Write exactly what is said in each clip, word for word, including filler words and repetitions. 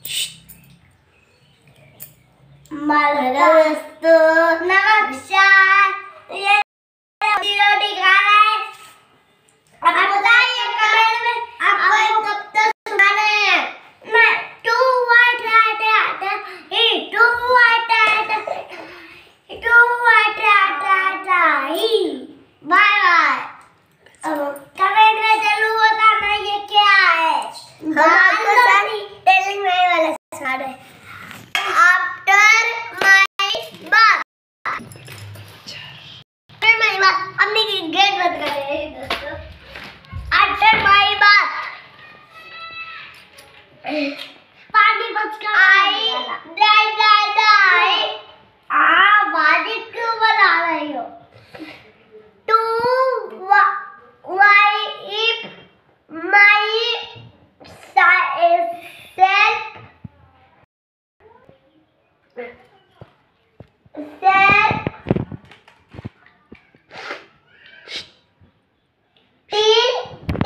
दोस्तों नमस्कार, ये वीडियो दिखा रहा है। अब बताइए कमेंट में आपको कब तक सुनाना है। मैं टू वाट राट राट ही टू वाट राट टू वाट राट राट ही बाय बाय। कमेंट में जरूर बताना ये क्या है। हमारे सारी टेलिंग नहीं वाला सुना रहे। आफ्टर माय बात आफ्टर माय बात हमने गेट बंद कर दिया है दोस्तों। आफ्टर माय बात पानी बच का आई डाई डाई डाई आ बाजी क्यों बना रही हो। To wipe myself Set T T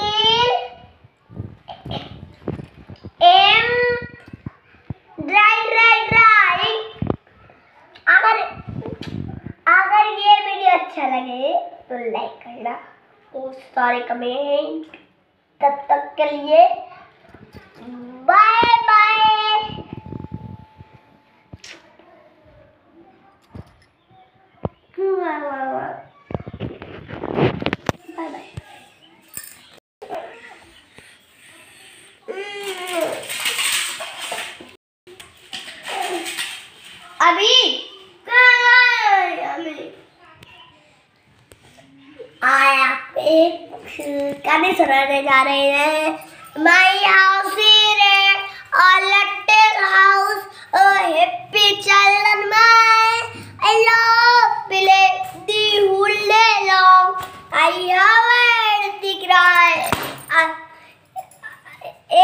M dry dry dry। अगर अगर ये वीडियो अच्छा लगे तो लाइक करना और सारे कमेंट। तब तक के लिए बाय बाय। Bye bye. अभी आया एक गाने सुनाने जा रहे हैं। माई हाउस रे और little house oh happy children my I love play the हुल्ले long I have the cry a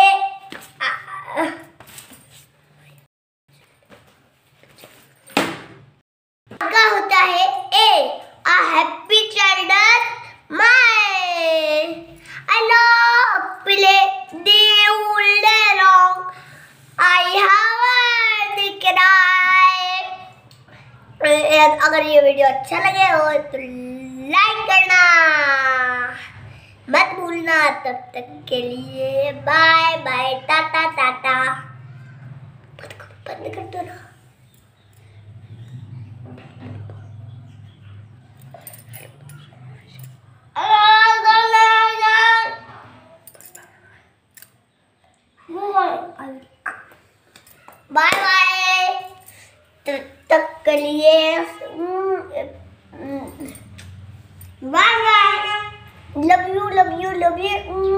का होता है ए a happy children my I love play the whole day long I have the cry। अगर ये video अच्छा लगे हो तो लाइक करना मत भूलना। तब तक के लिए बाय बाय टाटा टाटा। बंद कर दो ना। Bye bye. तब तक के लिए bye bye. Love you love you love you.